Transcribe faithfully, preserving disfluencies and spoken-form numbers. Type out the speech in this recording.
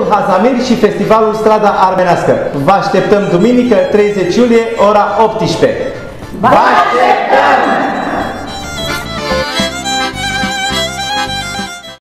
Hazamir și Festivalul Strada Armenească. Vă așteptăm duminică treizeci iulie, ora optsprezece. Vă așteptăm!